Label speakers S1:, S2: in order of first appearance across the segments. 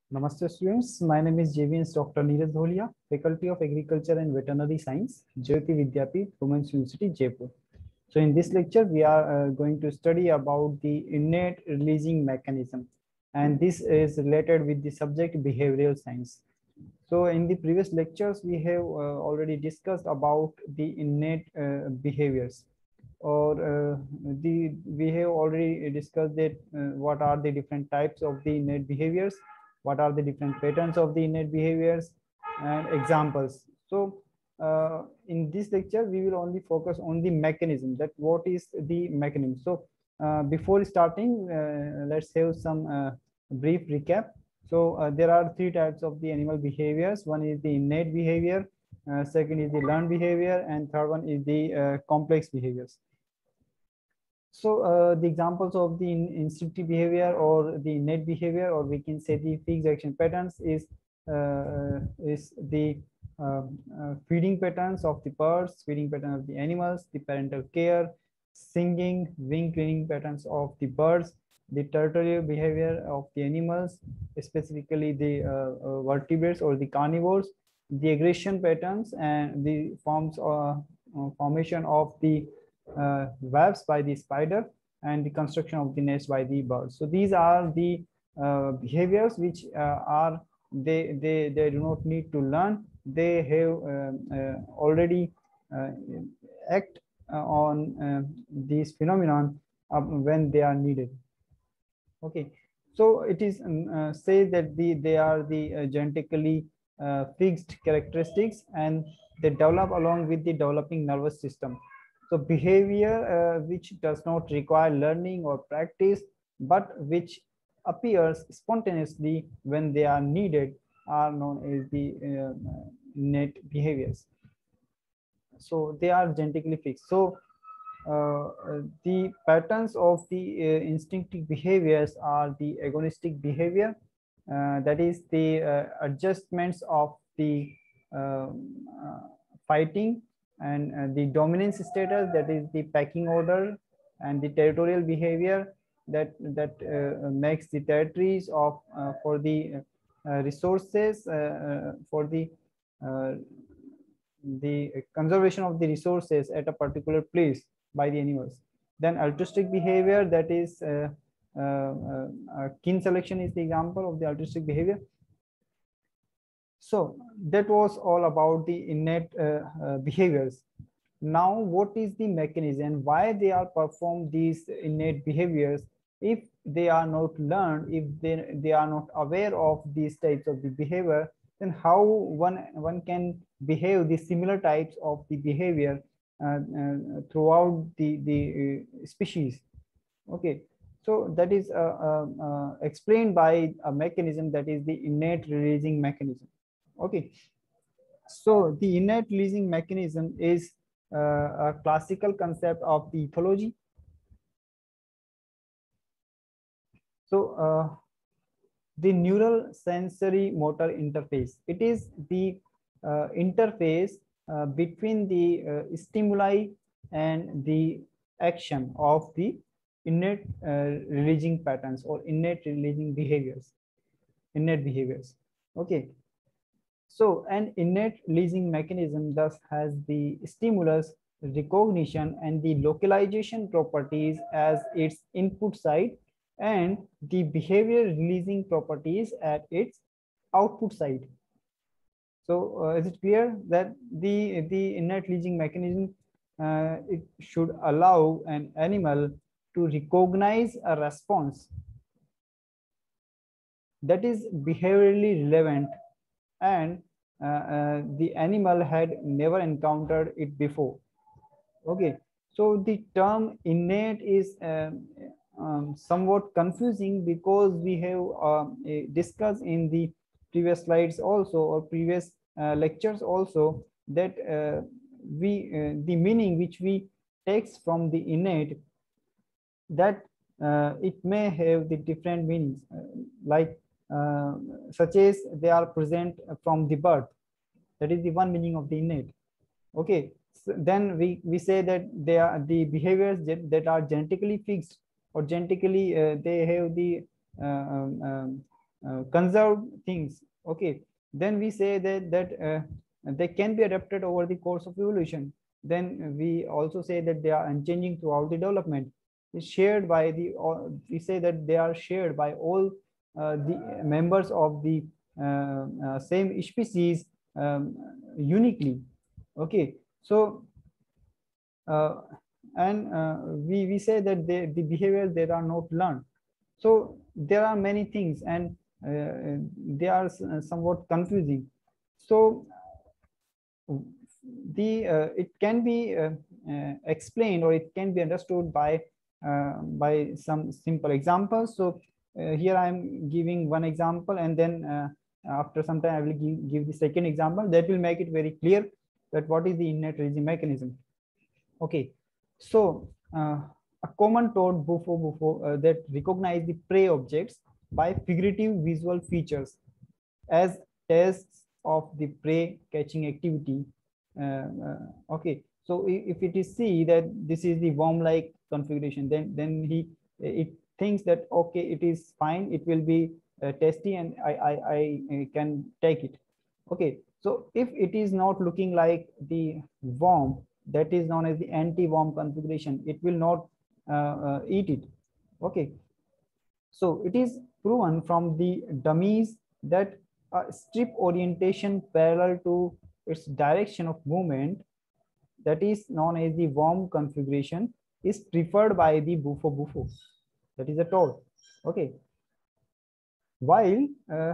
S1: Namaste students, my name is JVN's Dr. Neeraj Dholia, Faculty of Agriculture and Veterinary Science, Jyoti Vidyapeeth, Women's University, Jaipur. So in this lecture, we are going to study about the innate releasing mechanism, and this is related with the subject behavioral science. So in the previous lectures, we have already discussed about the innate behaviors, or we have already discussed that what are the different types of the innate behaviors, what are the different patterns of the innate behaviors, and examples. So in this lecture, we will only focus on the mechanism, that what is the mechanism. So before starting, let's have some brief recap. So there are three types of the animal behaviors. One is the innate behavior, second is the learned behavior, and third one is the complex behaviors. So the examples of the instinctive behavior or the innate behavior, or we can say the fixed action patterns, is the feeding patterns of the birds, feeding pattern of the animals, the parental care, singing, wing cleaning patterns of the birds, the territorial behavior of the animals, specifically the vertebrates or the carnivores, the aggression patterns and the formation of the webs by the spider, and the construction of the nest by the bird. So these are the behaviors which are they do not need to learn. They have already act on these phenomenon when they are needed. Okay, so it is say that they are the genetically fixed characteristics, and they develop along with the developing nervous system. So behavior which does not require learning or practice, but which appears spontaneously when they are needed, are known as the innate behaviors. So they are genetically fixed. So the patterns of the instinctive behaviors are the agonistic behavior, that is the adjustments of the fighting, and the dominance status, that is the pecking order, and the territorial behavior that makes the territories of for the resources for the conservation of the resources at a particular place by the animals. Then altruistic behavior, that is kin selection is the example of the altruistic behavior. So that was all about the innate behaviors. Now, what is the mechanism, why they are performed these innate behaviors? If they are not learned, if they are not aware of these types of the behavior, then how one can behave the similar types of the behavior throughout the species? Okay, so that is explained by a mechanism, that is the innate releasing mechanism. Okay, so the innate releasing mechanism is a classical concept of the ethology. So the neural sensory motor interface, it is the interface between the stimuli and the action of the innate releasing patterns or innate releasing behaviors, innate behaviors. Okay, so an innate releasing mechanism thus has the stimulus, recognition, and the localization properties as its input side, and the behavior releasing properties at its output side. So is it clear that the innate releasing mechanism it should allow an animal to recognize a response that is behaviorally relevant, and the animal had never encountered it before. Okay, so the term innate is somewhat confusing, because we have discussed in the previous slides also, or previous lectures also, that the meaning which we take from the innate, that it may have the different meanings, like such as they are present from the birth. That is the one meaning of the innate. Okay, so then we say that they are the behaviors that are genetically fixed, or genetically they have the conserved things, okay, then we say that they can be adapted over the course of evolution. Then we also say that they are unchanging throughout the development. It's shared by the, we say that they are shared by all the members of the same species uniquely. Okay, so uh, and we say that the behavior they are not learned. So there are many things, and they are somewhat confusing. So the it can be explained, or it can be understood by some simple examples. So here I am giving one example, and then after some time I will give the second example that will make it very clear that what is the innate releasing mechanism. Okay, so a common toad bufo that recognize the prey objects by figurative visual features as tests of the prey catching activity. Okay, so if it is see that this is the worm-like configuration, then it thinks that okay, it is fine, it will be tasty, and I can take it. Okay, so if it is not looking like the worm, that is known as the anti-worm configuration, it will not eat it. Okay, so it is proven from the dummies that a strip orientation parallel to its direction of movement, that is known as the worm configuration, is preferred by the bufo, that is a toad. Okay, while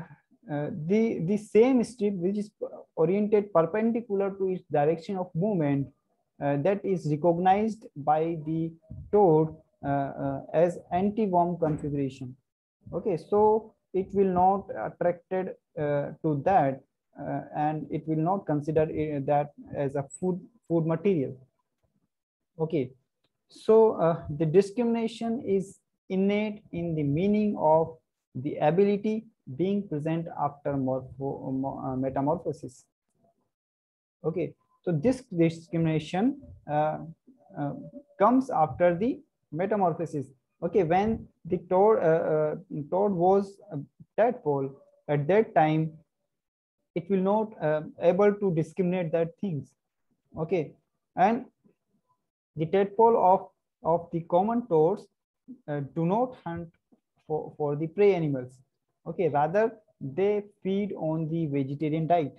S1: the same strip which is oriented perpendicular to its direction of movement, that is recognized by the toad as anti-worm configuration. Okay, so it will not attracted to that, and it will not consider that as a food material. Okay, so the discrimination is innate in the meaning of the ability being present after metamorphosis. Okay, so this discrimination uh, comes after the metamorphosis. Okay, when the toad was a tadpole, at that time it will not able to discriminate that things. Okay, and the tadpole of the common toads do not hunt for the prey animals. Okay, rather they feed on the vegetarian diet.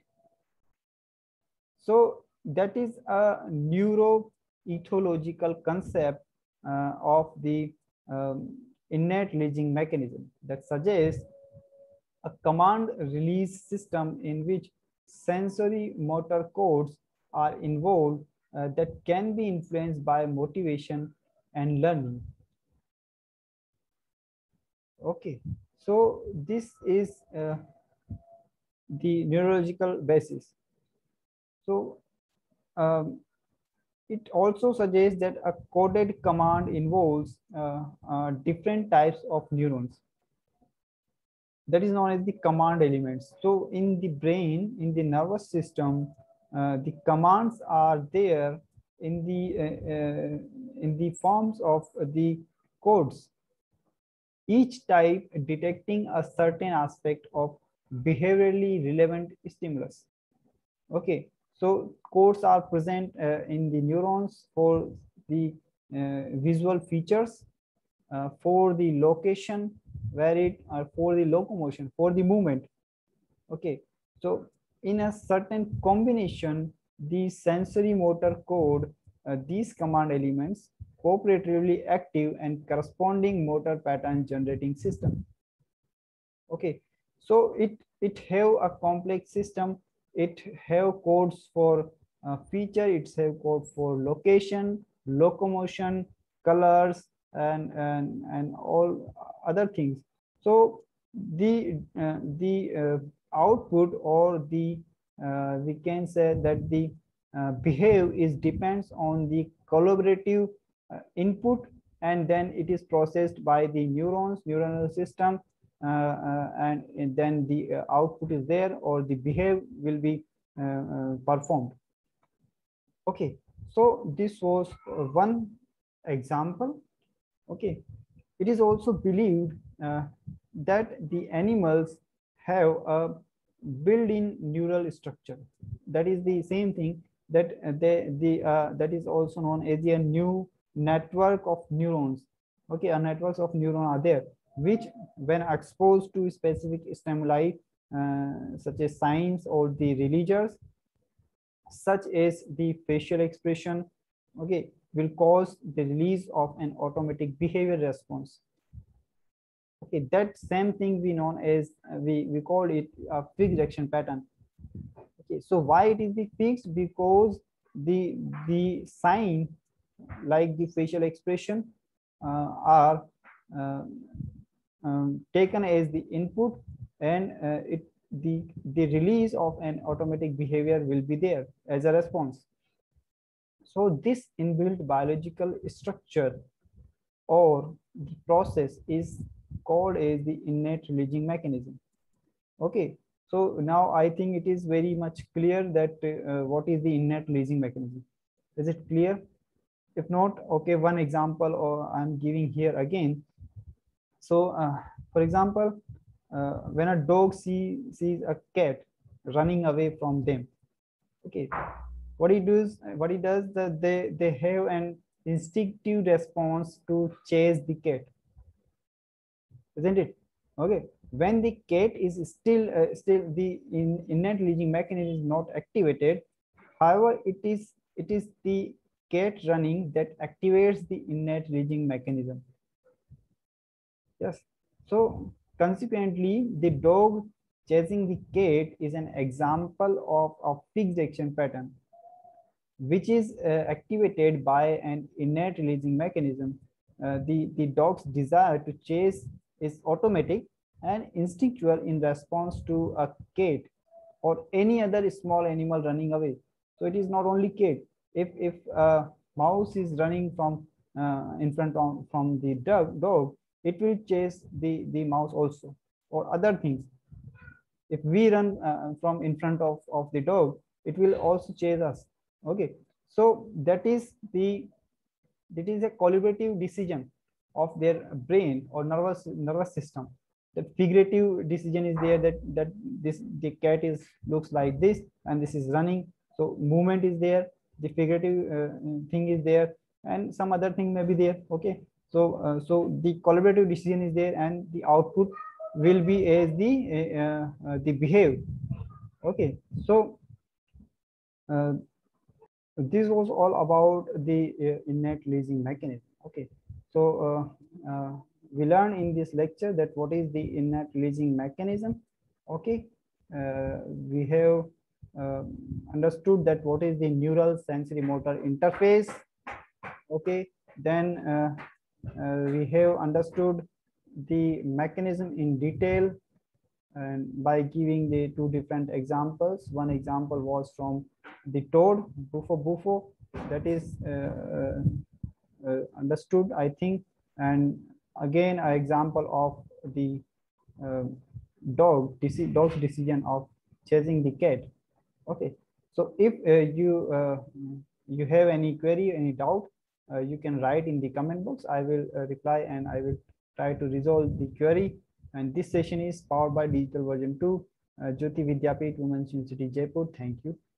S1: So that is a neuroethological concept of the innate releasing mechanism that suggests a command release system in which sensory motor codes are involved that can be influenced by motivation and learning. Okay, so this is the neurological basis. So it also suggests that a coded command involves different types of neurons. That is known as the command elements. So in the brain, in the nervous system, the commands are there in the forms of the codes, each type detecting a certain aspect of behaviorally relevant stimulus. Okay, so codes are present in the neurons for the visual features, for the location where it, for the locomotion, for the movement. Okay, so in a certain combination, the sensory motor code, these command elements cooperatively active and corresponding motor pattern generating system. Okay, so it have a complex system. It have codes for feature, it's have code for location, locomotion, colors, and all other things. So the output, or the we can say that the behave is depends on the collaborative input, and then it is processed by the neuronal system, and then the output is there, or the behave will be performed. Okay, so this was one example. Okay, it is also believed that the animals have a built-in neural structure. That is the same thing that that is also known as a new network of neurons. Okay, a networks of neurons are there, which when exposed to specific stimuli such as signs or the religious, such as the facial expression, okay, will cause the release of an automatic behavior response. Okay, that same thing we known as we call it a fixed action pattern. Okay, so why it is the fixed? Because the sign like the facial expression are uh, taken as the input, and the release of an automatic behavior will be there as a response. So this inbuilt biological structure or the process is called as the innate releasing mechanism. Okay, so now I think it is very much clear that what is the innate releasing mechanism. Is it clear? If not, okay, one example or I'm giving here again. So for example, when a dog sees a cat running away from them, okay, what he does that they have an instinctive response to chase the cat, isn't it? Okay, when the cat is still the innate releasing mechanism is not activated. However, it is the cat running that activates the innate releasing mechanism. Yes. So consequently, the dog chasing the cat is an example of a fixed action pattern, which is activated by an innate releasing mechanism. The dog's desire to chase is automatic and instinctual in response to a cat or any other small animal running away. So it is not only cat. If a mouse is running from in front of from the dog, it will chase the mouse also, or other things. If we run from in front of the dog, it will also chase us. Okay, so that is a collaborative decision of their brain or nervous system. The figurative decision is there, that this the cat is looks like this and this is running, so movement is there, the figurative thing is there, and some other thing may be there. Okay, so the collaborative decision is there and the output will be as the behave. Okay, so uh, this was all about the innate releasing mechanism. Okay, so we learn in this lecture that what is the innate releasing mechanism. Okay, we have uh, understood that what is the neural sensory motor interface. Okay, then we have understood the mechanism in detail, and by giving the two different examples. One example was from the toad, bufo, that is understood, I think, and again an example of the uh, dog's decision of chasing the cat. Okay, so if you have any query, any doubt, you can write in the comment box. I will reply and I will try to resolve the query. And this session is powered by Digital Version 2, Jyoti Vidyapeeth Women's University, Jaipur. Thank you.